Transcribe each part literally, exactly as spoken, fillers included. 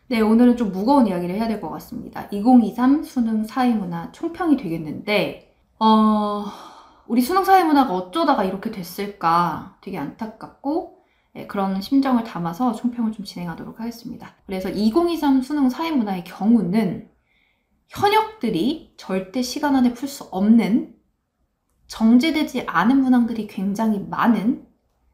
네, 오늘은 좀 무거운 이야기를 해야 될 것 같습니다. 이공이삼 수능 사회문화 총평이 되겠는데 어... 우리 수능 사회문화가 어쩌다가 이렇게 됐을까 되게 안타깝고 네, 그런 심정을 담아서 총평을 좀 진행하도록 하겠습니다. 그래서 이공이삼 수능 사회문화의 경우는 현역들이 절대 시간 안에 풀 수 없는, 정제되지 않은 문항들이 굉장히 많은,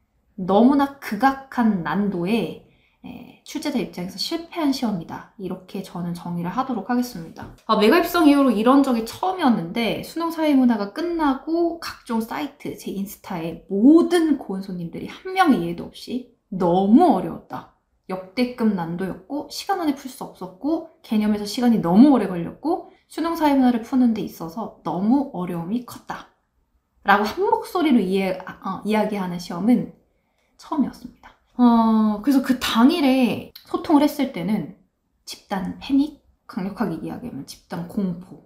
너무나 극악한 난도의 출제자 입장에서 실패한 시험이다. 이렇게 저는 정의를 하도록 하겠습니다. 아, 메가입성 이후로 이런 적이 처음이었는데 수능 사회문화가 끝나고 각종 사이트, 제 인스타에 모든 고은손님들이 한 명의 예도 없이 너무 어려웠다. 역대급 난도였고 시간 안에 풀 수 없었고 개념에서 시간이 너무 오래 걸렸고 수능 사회문화를 푸는 데 있어서 너무 어려움이 컸다. 라고 한 목소리로 이해, 어, 이야기하는 시험은 처음이었습니다. 어, 그래서 그 당일에 소통을 했을 때는 집단 패닉, 강력하게 이야기하면 집단 공포,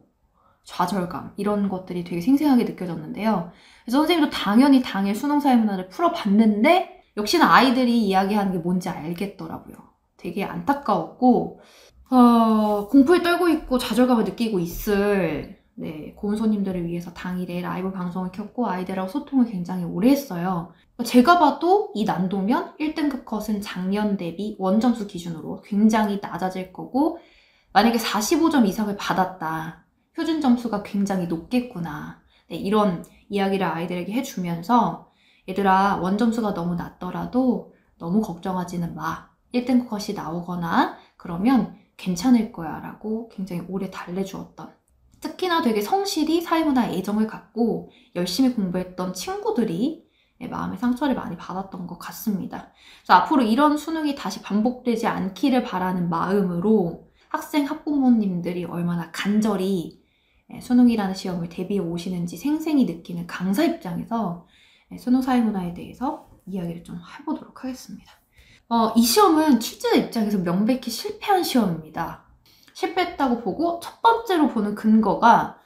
좌절감 이런 것들이 되게 생생하게 느껴졌는데요. 그래서 선생님도 당연히 당일 수능 사회문화를 풀어봤는데 역시나 아이들이 이야기하는 게 뭔지 알겠더라고요. 되게 안타까웠고 어, 공포에 떨고 있고 좌절감을 느끼고 있을 네, 고은손님들을 위해서 당일에 라이브 방송을 켰고 아이들하고 소통을 굉장히 오래 했어요. 제가 봐도 이 난도면 일 등급 컷은 작년 대비 원점수 기준으로 굉장히 낮아질 거고 만약에 사십오 점 이상을 받았다. 표준 점수가 굉장히 높겠구나. 네, 이런 이야기를 아이들에게 해주면서 얘들아 원점수가 너무 낮더라도 너무 걱정하지는 마. 일 등급 컷이 나오거나 그러면 괜찮을 거야 라고 굉장히 오래 달래주었던, 특히나 되게 성실히 사회문화에 애정을 갖고 열심히 공부했던 친구들이 마음의 상처를 많이 받았던 것 같습니다. 그래서 앞으로 이런 수능이 다시 반복되지 않기를 바라는 마음으로 학생, 학부모님들이 얼마나 간절히 수능이라는 시험을 대비해 오시는지 생생히 느끼는 강사 입장에서 수능 사회문화에 대해서 이야기를 좀 해보도록 하겠습니다. 어, 이 시험은 출제자 입장에서 명백히 실패한 시험입니다. 실패했다고 보고 첫 번째로 보는 근거가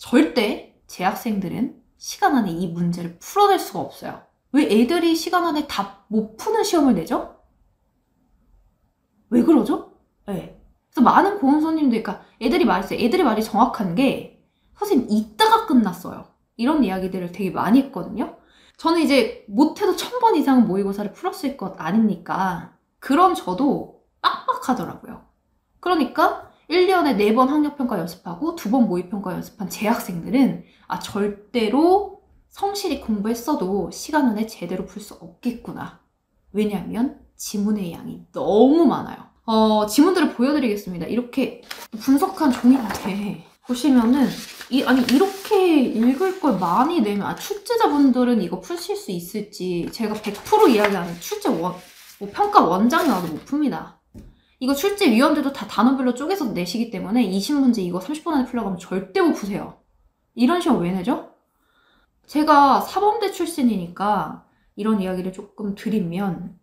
절대 재학생들은 시간 안에 이 문제를 풀어낼 수가 없어요. 왜 애들이 시간 안에 다 못 푸는 시험을 내죠? 왜 그러죠? 네. 그래서 많은 고은손님들, 그러니까 애들이 말했어요. 애들이 말이 정확한 게 선생님 이따가 끝났어요. 이런 이야기들을 되게 많이 했거든요. 저는 이제 못해도 천 번 이상은 모의고사를 풀었을 것 아닙니까? 그런 저도 빡빡하더라고요. 그러니까 일 년에 네 번 학력평가 연습하고 두 번 모의평가 연습한 재학생들은 아 절대로 성실히 공부했어도 시간 안에 제대로 풀 수 없겠구나. 왜냐하면 지문의 양이 너무 많아요. 어, 지문들을 보여드리겠습니다. 이렇게 분석한 종이인데 보시면은 이, 아니 이렇게 읽을 걸 많이 내면 아, 출제자분들은 이거 푸실 수 있을지 제가 백 퍼센트 이야기하는 출제 원, 뭐 평가 원장이 와도 못 풉니다. 이거 출제위원들도 다 단원별로 쪼개서 내시기 때문에 이십 문제 이거 삼십 분 안에 풀려고 하면 절대 못 푸세요. 이런 시험 왜 내죠? 제가 사범대 출신이니까 이런 이야기를 조금 드리면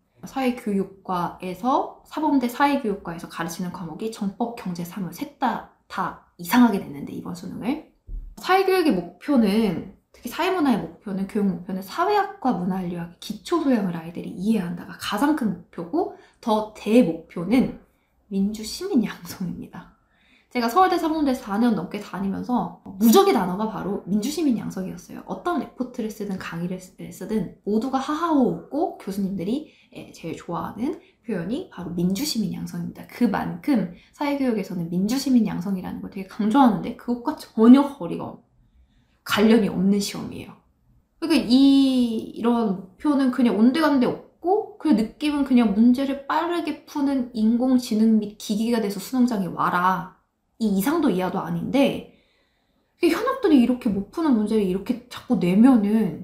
사회교육과에서 사범대 사회교육과에서 가르치는 과목이 정법, 경제, 사물 셋 다 다 이상하게 냈는데 이번 수능을 사회교육의 목표는 특히 사회문화의 목표는 교육 목표는 사회학과 문화인류학의 기초소양을 아이들이 이해한다가 가장 큰 목표고 더 대목표는 민주시민 양성입니다. 제가 서울대 사범대 사 년 넘게 다니면서 무적의 단어가 바로 민주시민 양성이었어요. 어떤 레포트를 쓰든 강의를 쓰든 모두가 하하호 웃고 교수님들이 제일 좋아하는 표현이 바로 민주시민 양성입니다. 그만큼 사회교육에서는 민주시민 양성이라는 걸 되게 강조하는데 그것과 전혀 거리가 관련이 없는 시험이에요. 그러니까 이 이런 목표는 그냥 온데간데 없고 그 느낌은 그냥 문제를 빠르게 푸는 인공지능 및 기기가 돼서 수능장에 와라. 이 이상도 이하도 아닌데 현역들이 이렇게 못 푸는 문제를 이렇게 자꾸 내면은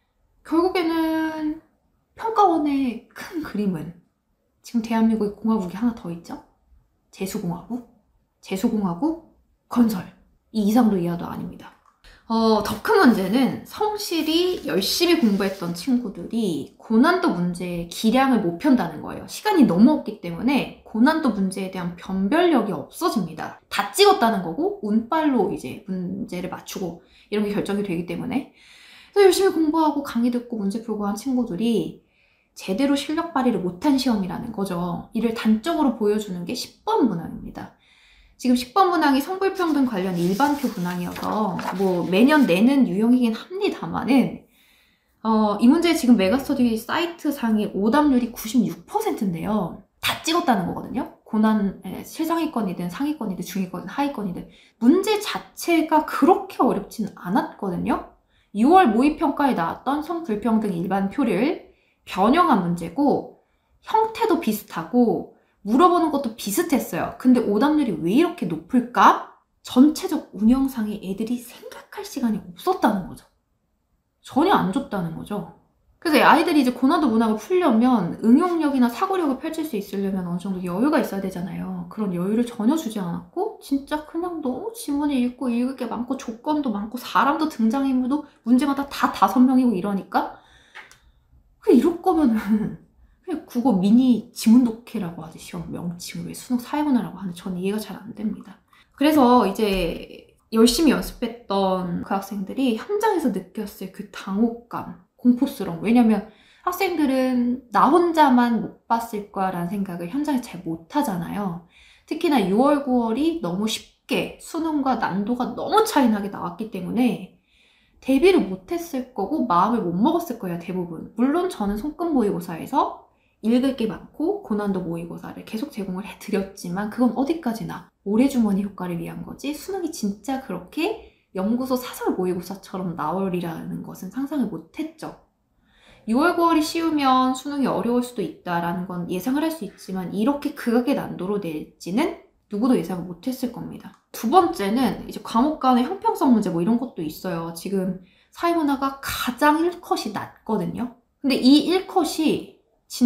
결국에는 평가원의 큰 그림은 지금 대한민국에 공화국이 하나 더 있죠? 재수공화국? 재수공화국? 건설. 이 이상도 이하도 아닙니다. 어, 더 큰 문제는 성실히 열심히 공부했던 친구들이 고난도 문제의 기량을 못 편다는 거예요. 시간이 너무 없기 때문에 고난도 문제에 대한 변별력이 없어집니다. 다 찍었다는 거고 운빨로 이제 문제를 맞추고 이런 게 결정이 되기 때문에 그래서 열심히 공부하고 강의 듣고 문제 풀고 한 친구들이 제대로 실력 발휘를 못한 시험이라는 거죠. 이를 단적으로 보여주는 게 십 번 문항입니다. 지금 십 번 문항이 성불평등 관련 일반표 문항이어서 뭐 매년 내는 유형이긴 합니다만은 어, 이 문제 지금 메가스터디 사이트 상의 오답률이 구십육 퍼센트인데요. 다 찍었다는 거거든요. 고난 실상위권이든 상위권이든 중위권이든 하위권이든 문제 자체가 그렇게 어렵진 않았거든요. 유월 모의평가에 나왔던 성불평등 일반표를 변형한 문제고 형태도 비슷하고 물어보는 것도 비슷했어요. 근데 오답률이 왜 이렇게 높을까? 전체적 운영상에 애들이 생각할 시간이 없었다는 거죠. 전혀 안 줬다는 거죠. 그래서 아이들이 이제 고난도 문항을 풀려면 응용력이나 사고력을 펼칠 수 있으려면 어느 정도 여유가 있어야 되잖아요. 그런 여유를 전혀 주지 않았고 진짜 그냥 너무 지문을 읽고 읽을 게 많고 조건도 많고 사람도 등장인물도 문제마다 다 다섯 명이고 이러니까 그냥 이럴 거면은 그냥 국어 미니 지문 독해라고 하지 시험 명칭을 왜 수능 사회문화라고 하는지 저는 이해가 잘 안 됩니다. 그래서 이제 열심히 연습했던 그 학생들이 현장에서 느꼈을 그 당혹감, 공포스러움. 왜냐면 학생들은 나 혼자만 못 봤을 거라는 생각을 현장에 잘 못하잖아요. 특히나 유월, 구월이 너무 쉽게 수능과 난도가 너무 차이나게 나왔기 때문에 대비를 못했을 거고 마음을 못 먹었을 거예요, 대부분. 물론 저는 손금 모의고사에서 읽을 게 많고 고난도 모의고사를 계속 제공을 해드렸지만 그건 어디까지나 모래주머니 효과를 위한 거지 수능이 진짜 그렇게 연구소 사설 모의고사처럼 나오리라는 것은 상상을 못했죠. 유월, 구월이 쉬우면 수능이 어려울 수도 있다라는 건 예상을 할 수 있지만 이렇게 극악의 난도로 낼지는 누구도 예상을 못했을 겁니다. 두 번째는 이제 과목 간의 형평성 문제 뭐 이런 것도 있어요. 지금 사회문화가 가장 일 컷이 낮거든요. 근데 이 일 컷이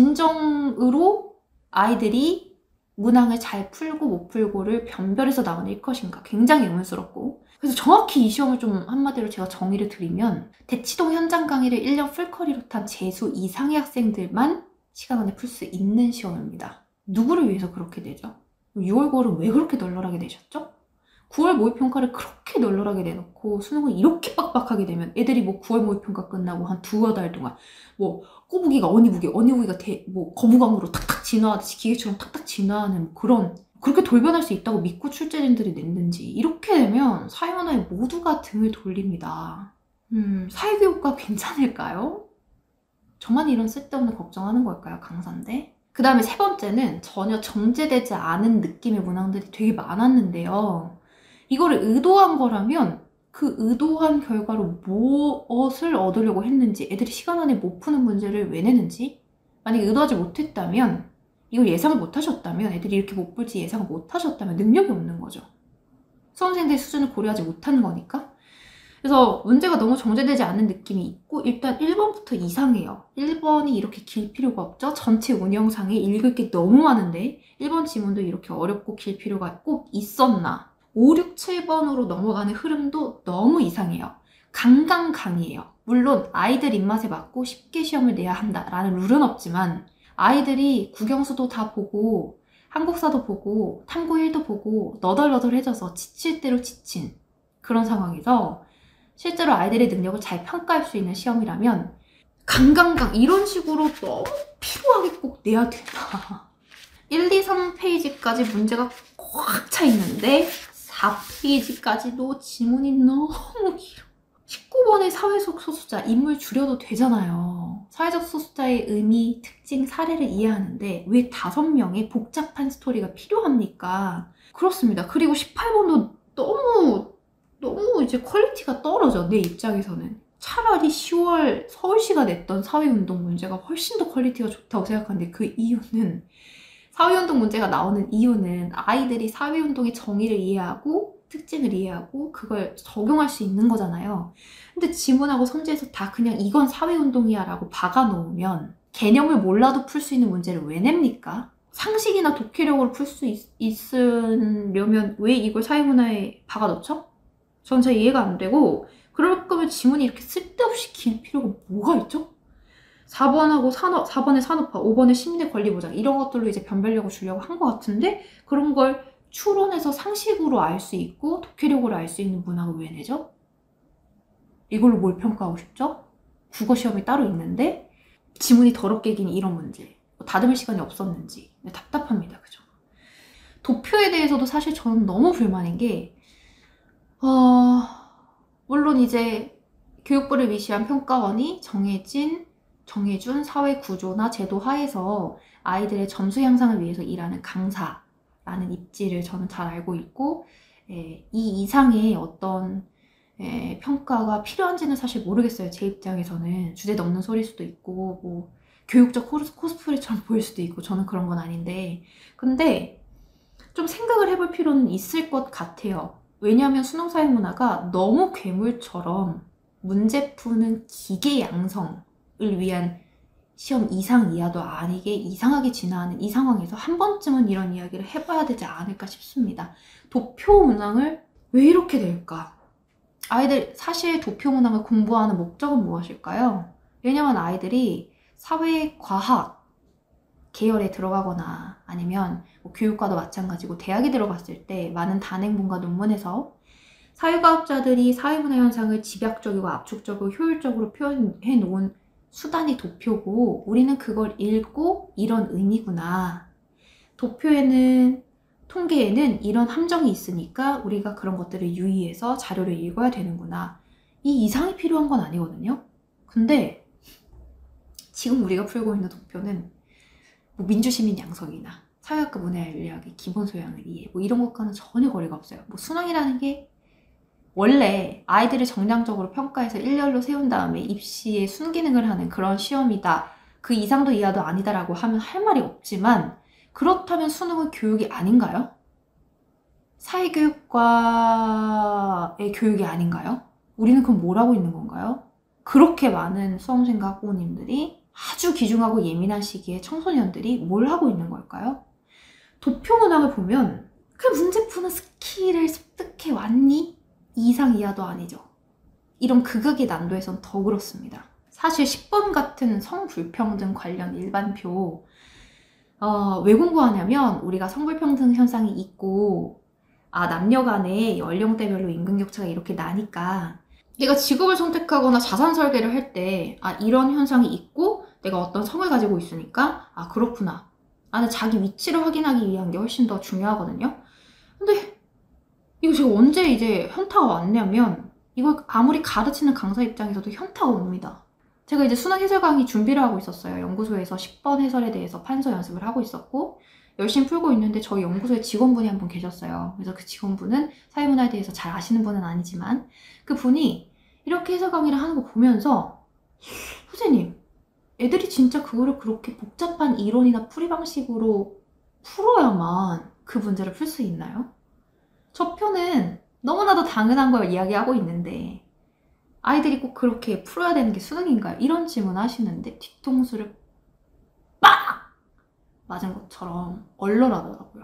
진정으로 아이들이 문항을 잘 풀고 못 풀고를 변별해서 나오는 일 컷인가 굉장히 의문스럽고 그래서 정확히 이 시험을 좀 한마디로 제가 정의를 드리면 대치동 현장 강의를 일 년 풀커리로 탄 재수 이상의 학생들만 시간 안에 풀 수 있는 시험입니다. 누구를 위해서 그렇게 되죠? 유월, 구월은 왜 그렇게 널널하게 내셨죠? 구월 모의평가를 그렇게 널널하게 내놓고 수능을 이렇게 빡빡하게 되면 애들이 뭐 구월 모의평가 끝나고 한 두어 달 동안 뭐 꼬부기가 어니부기, 어니부기가 대, 뭐 거부감으로 탁탁 진화하듯이 기계처럼 탁탁 진화하는 그런 그렇게 돌변할 수 있다고 믿고 출제진들이 냈는지 이렇게 되면 사회문화에 모두가 등을 돌립니다. 음, 사회교육과 괜찮을까요? 저만 이런 쓸데없는 걱정하는 걸까요, 강사인데? 그 다음에 세 번째는 전혀 정제되지 않은 느낌의 문항들이 되게 많았는데요. 이거를 의도한 거라면 그 의도한 결과로 무엇을 얻으려고 했는지 애들이 시간 안에 못 푸는 문제를 왜 내는지 만약에 의도하지 못했다면 이걸 예상을 못하셨다면 애들이 이렇게 못 풀지 예상을 못하셨다면 능력이 없는 거죠. 수험생들의 수준을 고려하지 못하는 거니까. 그래서 문제가 너무 정제되지 않는 느낌이 있고 일단 일 번부터 이상해요. 일 번이 이렇게 길 필요가 없죠. 전체 운영상에 읽을 게 너무 많은데 일 번 지문도 이렇게 어렵고 길 필요가 꼭 있었나. 오, 육, 칠 번으로 넘어가는 흐름도 너무 이상해요. 강강강이에요. 물론 아이들 입맛에 맞고 쉽게 시험을 내야 한다라는 룰은 없지만 아이들이 국영수도 다 보고 한국사도 보고 탐구 일도 보고 너덜너덜해져서 지칠 대로 지친 그런 상황에서 실제로 아이들의 능력을 잘 평가할 수 있는 시험이라면 강강강 이런 식으로 너무 필요하게 꼭 내야 된다. 일, 이, 삼 페이지까지 문제가 꽉 차 있는데 사 페이지까지도 지문이 너무 길어. 십구 번의 사회적 소수자, 인물 줄여도 되잖아요. 사회적 소수자의 의미, 특징, 사례를 이해하는데 왜 다섯 명의 복잡한 스토리가 필요합니까? 그렇습니다. 그리고 십팔 번도 너무 너무 이제 퀄리티가 떨어져, 내 입장에서는. 차라리 시월 서울시가 냈던 사회운동 문제가 훨씬 더 퀄리티가 좋다고 생각하는데 그 이유는 사회운동 문제가 나오는 이유는 아이들이 사회운동의 정의를 이해하고 특징을 이해하고 그걸 적용할 수 있는 거잖아요. 근데 지문하고 성질에서 다 그냥 이건 사회운동이야 라고 박아놓으면 개념을 몰라도 풀 수 있는 문제를 왜 냅니까? 상식이나 독해력으로 풀 수 있으려면 왜 이걸 사회문화에 박아놓죠? 전 잘 이해가 안 되고 그럴 거면 지문이 이렇게 쓸데없이 길 필요가 뭐가 있죠? 사 번하고 산업, 사 번에 산업화, 오 번에 시민의 권리 보장 이런 것들로 이제 변별력을 주려고 한 것 같은데 그런 걸 추론해서 상식으로 알 수 있고 독해력으로 알 수 있는 문항을 왜 내죠? 이걸로 뭘 평가하고 싶죠? 국어 시험이 따로 있는데 지문이 더럽게 긴 이런 문제, 뭐 다듬을 시간이 없었는지 답답합니다. 그죠? 도표에 대해서도 사실 저는 너무 불만인 게 어, 물론 이제 교육부를 위시한 평가원이 정해진 정해준 사회 구조나 제도 하에서 아이들의 점수 향상을 위해서 일하는 강사라는 입지를 저는 잘 알고 있고, 예, 이 이상의 어떤 예, 평가가 필요한지는 사실 모르겠어요. 제 입장에서는 주제 넘는 소리일 수도 있고 뭐 교육적 코스, 코스프레처럼 보일 수도 있고 저는 그런 건 아닌데, 근데 좀 생각을 해볼 필요는 있을 것 같아요. 왜냐하면 수능사회문화가 너무 괴물처럼 문제 푸는 기계 양성을 위한 시험 이상 이하도 아니게 이상하게 진화하는 이 상황에서 한 번쯤은 이런 이야기를 해봐야 되지 않을까 싶습니다. 도표 문항을 왜 이렇게 낼까? 아이들 사실 도표 문항을 공부하는 목적은 무엇일까요? 왜냐면 아이들이 사회과학 계열에 들어가거나 아니면 뭐 교육과도 마찬가지고 대학에 들어갔을 때 많은 단행본과 논문에서 사회과학자들이 사회문화 현상을 집약적이고 압축적이고 효율적으로 표현해 놓은 수단이 도표고, 우리는 그걸 읽고 이런 의미구나, 도표에는 통계에는 이런 함정이 있으니까 우리가 그런 것들을 유의해서 자료를 읽어야 되는구나, 이 이상이 필요한 건 아니거든요. 근데 지금 우리가 풀고 있는 도표는 뭐 민주시민 양성이나 사회학과 문화윤리학의 기본 소양을 이해, 뭐 이런 것과는 전혀 거리가 없어요. 뭐 수능이라는 게 원래 아이들을 정량적으로 평가해서 일렬로 세운 다음에 입시에 순기능을 하는 그런 시험이다, 그 이상도 이하도 아니다라고 하면 할 말이 없지만, 그렇다면 수능은 교육이 아닌가요? 사회교육과의 교육이 아닌가요? 우리는 그럼 뭘 하고 있는 건가요? 그렇게 많은 수험생과 학부모님들이 아주 귀중하고 예민한 시기에 청소년들이 뭘 하고 있는 걸까요? 도표 문항을 보면 그 문제 푸는 스킬을 습득해 왔니? 이상 이하도 아니죠. 이런 극악의 난도에선 더 그렇습니다. 사실 십 번 같은 성불평등 관련 일반표 어, 왜 공부하냐면 우리가 성불평등 현상이 있고, 아, 남녀 간의 연령대별로 임금격차가 이렇게 나니까 내가 직업을 선택하거나 자산 설계를 할 때, 아, 이런 현상이 있고 내가 어떤 성을 가지고 있으니까 아, 그렇구나, 나는 자기 위치를 확인하기 위한 게 훨씬 더 중요하거든요. 근데 이거 제가 언제 이제 현타가 왔냐면, 이걸 아무리 가르치는 강사 입장에서도 현타가 옵니다. 제가 이제 수능 해설 강의 준비를 하고 있었어요. 연구소에서 십 번 해설에 대해서 판서 연습을 하고 있었고 열심히 풀고 있는데 저희 연구소에 직원분이 한 분 계셨어요. 그래서 그 직원분은 사회문화에 대해서 잘 아시는 분은 아니지만 그 분이 이렇게 해설 강의를 하는 거 보면서, 선생님, 애들이 진짜 그거를 그렇게 복잡한 이론이나 풀이 방식으로 풀어야만 그 문제를 풀 수 있나요? 저 표는 너무나도 당연한 걸 이야기하고 있는데 아이들이 꼭 그렇게 풀어야 되는 게 수능인가요? 이런 질문 하시는데 뒤통수를 빡! 맞은 것처럼 얼얼하더라고요.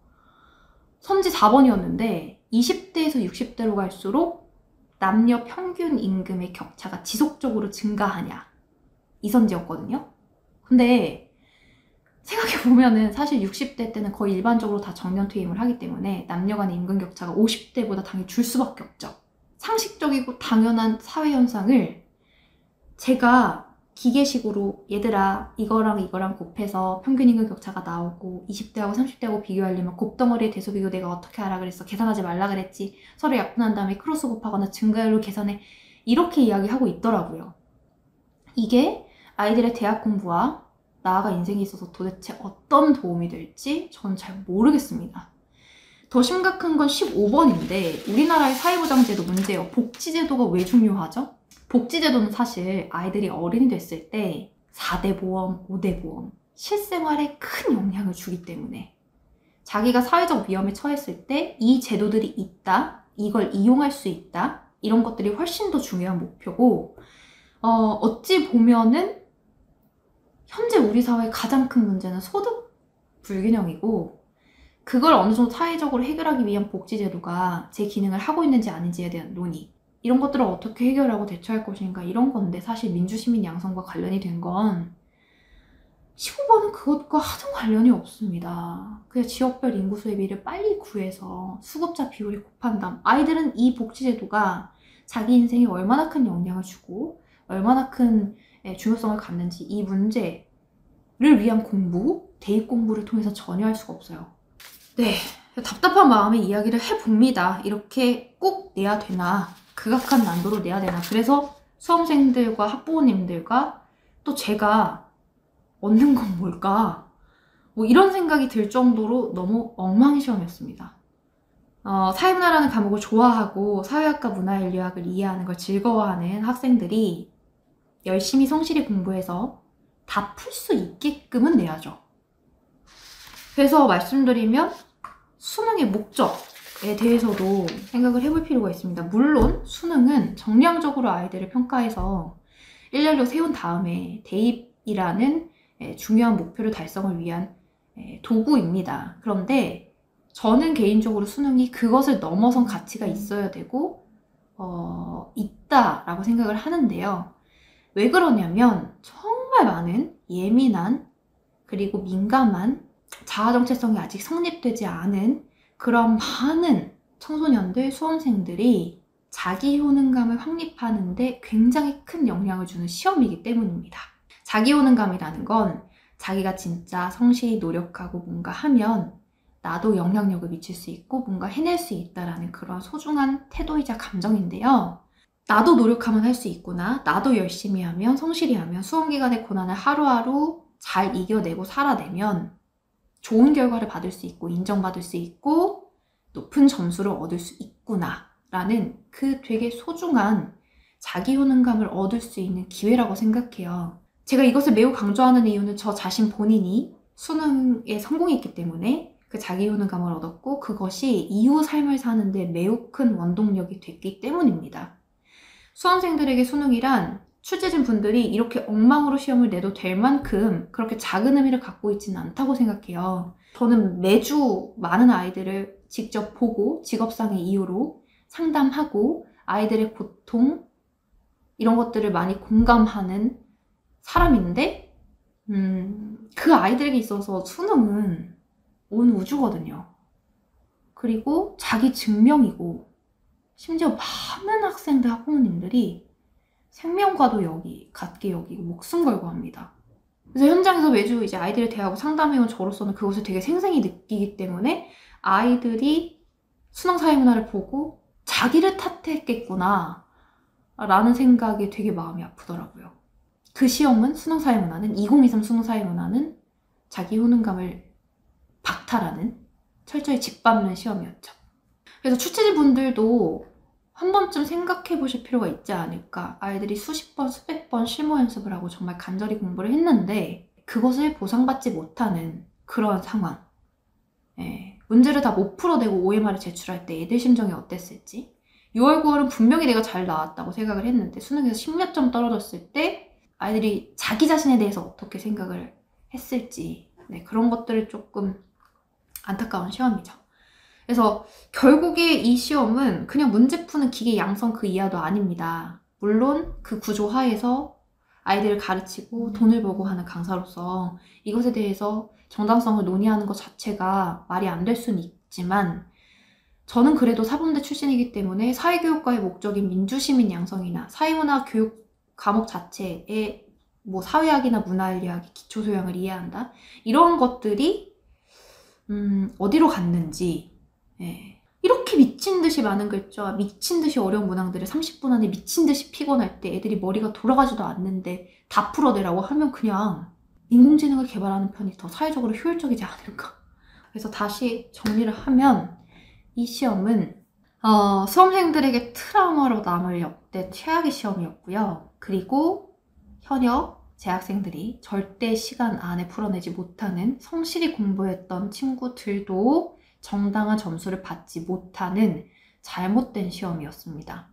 선지 사 번이었는데 이십 대에서 육십 대로 갈수록 남녀 평균 임금의 격차가 지속적으로 증가하냐, 이 선지였거든요. 근데 생각해보면은 사실 육십 대 때는 거의 일반적으로 다 정년 퇴임을 하기 때문에 남녀 간의 임금 격차가 오십 대보다 당연히 줄 수밖에 없죠. 상식적이고 당연한 사회현상을 제가 기계식으로 얘들아 이거랑 이거랑 곱해서 평균 임금 격차가 나오고 이십 대하고 삼십 대하고 비교하려면 곱덩어리의 대소 비교 내가 어떻게 하라 그랬어, 계산하지 말라 그랬지, 서로 약분한 다음에 크로스 곱하거나 증가율로 계산해, 이렇게 이야기하고 있더라고요. 이게 아이들의 대학 공부와 나아가 인생에 있어서 도대체 어떤 도움이 될지 전 잘 모르겠습니다. 더 심각한 건 십오 번인데 우리나라의 사회보장제도 문제예요. 복지제도가 왜 중요하죠? 복지제도는 사실 아이들이 어른이 됐을 때 사 대 보험, 오 대 보험, 실생활에 큰 영향을 주기 때문에 자기가 사회적 위험에 처했을 때 이 제도들이 있다, 이걸 이용할 수 있다, 이런 것들이 훨씬 더 중요한 목표고, 어, 어찌 보면은 현재 우리 사회의 가장 큰 문제는 소득 불균형이고, 그걸 어느 정도 사회적으로 해결하기 위한 복지제도가 제 기능을 하고 있는지 아닌지에 대한 논의, 이런 것들을 어떻게 해결하고 대처할 것인가, 이런 건데 사실 민주시민 양성과 관련이 된 건 십오 번은 그것과 하등 관련이 없습니다. 그냥 지역별 인구 수혜비를 빨리 구해서 수급자 비율이 곱한 다음, 아이들은 이 복지제도가 자기 인생에 얼마나 큰 영향을 주고 얼마나 큰 중요성을 갖는지 이 문제를 위한 공부, 대입 공부를 통해서 전혀 할 수가 없어요. 네, 답답한 마음에 이야기를 해봅니다. 이렇게 꼭 내야 되나, 극악한 난도로 내야 되나. 그래서 수험생들과 학부모님들과 또 제가 얻는 건 뭘까? 뭐 이런 생각이 들 정도로 너무 엉망인 시험이었습니다. 어, 사회문화라는 과목을 좋아하고 사회학과 문화인류학을 이해하는 걸 즐거워하는 학생들이 열심히 성실히 공부해서 다 풀 수 있게끔은 내야죠. 그래서 말씀드리면 수능의 목적에 대해서도 생각을 해볼 필요가 있습니다. 물론 수능은 정량적으로 아이들을 평가해서 일렬로 세운 다음에 대입이라는 중요한 목표를 달성을 위한 도구입니다. 그런데 저는 개인적으로 수능이 그것을 넘어선 가치가 있어야 되고 어, 있다라고 생각을 하는데요. 왜 그러냐면 정말 많은 예민한 그리고 민감한 자아정체성이 아직 성립되지 않은 그런 많은 청소년들, 수험생들이 자기 효능감을 확립하는 데 굉장히 큰 영향을 주는 시험이기 때문입니다. 자기 효능감이라는 건 자기가 진짜 성실히 노력하고 뭔가 하면 나도 영향력을 미칠 수 있고 뭔가 해낼 수 있다라는 그런 소중한 태도이자 감정인데요. 나도 노력하면 할 수 있구나. 나도 열심히 하면, 성실히 하면, 수험기간의 고난을 하루하루 잘 이겨내고 살아내면 좋은 결과를 받을 수 있고 인정받을 수 있고 높은 점수를 얻을 수 있구나 라는 그 되게 소중한 자기 효능감을 얻을 수 있는 기회라고 생각해요. 제가 이것을 매우 강조하는 이유는 저 자신 본인이 수능에 성공했기 때문에 그 자기 효능감을 얻었고 그것이 이후 삶을 사는데 매우 큰 원동력이 됐기 때문입니다. 수험생들에게 수능이란 출제진 분들이 이렇게 엉망으로 시험을 내도 될 만큼 그렇게 작은 의미를 갖고 있지는 않다고 생각해요. 저는 매주 많은 아이들을 직접 보고 직업상의 이유로 상담하고 아이들의 고통 이런 것들을 많이 공감하는 사람인데 음, 그 아이들에게 있어서 수능은 온 우주거든요. 그리고 자기 증명이고 심지어 많은 학생들, 학부모님들이 생명과도 여기, 같게 여기고 목숨 걸고 합니다. 그래서 현장에서 매주 이제 아이들을 대하고 상담해온 저로서는 그것을 되게 생생히 느끼기 때문에 아이들이 수능사회문화를 보고 자기를 탓했겠구나 라는 생각이 되게 마음이 아프더라고요. 그 시험은 수능사회문화는 이천이십삼 수능사회문화는 자기 효능감을 박탈하는 철저히 짓밟는 시험이었죠. 그래서 출제진 분들도 한 번쯤 생각해 보실 필요가 있지 않을까. 아이들이 수십 번, 수백 번 실무 연습을 하고 정말 간절히 공부를 했는데 그것을 보상받지 못하는 그런 상황. 예, 문제를 다 못 풀어내고 오엠알을 제출할 때 애들 심정이 어땠을지. 유월, 구월은 분명히 내가 잘 나왔다고 생각을 했는데 수능에서 십몇 점 떨어졌을 때 아이들이 자기 자신에 대해서 어떻게 생각을 했을지. 네, 그런 것들을 조금 안타까운 시험이죠. 그래서 결국에 이 시험은 그냥 문제 푸는 기계 양성 그 이하도 아닙니다. 물론 그 구조 하에서 아이들을 가르치고 돈을 벌고 하는 강사로서 이것에 대해서 정당성을 논의하는 것 자체가 말이 안 될 수는 있지만 저는 그래도 사범대 출신이기 때문에 사회교육과의 목적인 민주시민 양성이나 사회문화 교육 과목 자체에 뭐 사회학이나 문화인류학의 기초소양을 이해한다 이런 것들이 음, 어디로 갔는지 예. 이렇게 미친듯이 많은 글자, 미친듯이 어려운 문항들을 삼십 분 안에 미친듯이 피곤할 때 애들이 머리가 돌아가지도 않는데 다 풀어내라고 하면 그냥 인공지능을 개발하는 편이 더 사회적으로 효율적이지 않을까. 그래서 다시 정리를 하면 이 시험은 어, 수험생들에게 트라우마로 남을 역대 최악의 시험이었고요. 그리고 현역 재학생들이 절대 시간 안에 풀어내지 못하는 성실히 공부했던 친구들도 정당한 점수를 받지 못하는 잘못된 시험이었습니다.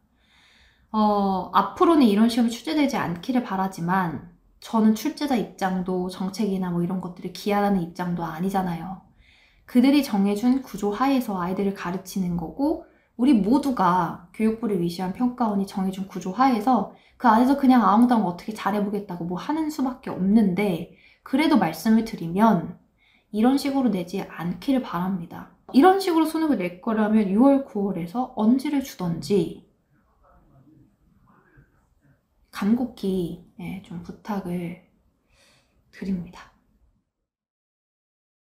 어, 앞으로는 이런 시험이 출제되지 않기를 바라지만 저는 출제자 입장도 정책이나 뭐 이런 것들을 기하라는 입장도 아니잖아요. 그들이 정해준 구조 하에서 아이들을 가르치는 거고 우리 모두가 교육부를 위시한 평가원이 정해준 구조 하에서 그 안에서 그냥 아무나 어떻게 잘해보겠다고 뭐 하는 수밖에 없는데 그래도 말씀을 드리면 이런 식으로 내지 않기를 바랍니다. 이런 식으로 수능을 낼 거라면 유월, 구월에서 언지를 주던지 간곡히 예, 좀 부탁을 드립니다.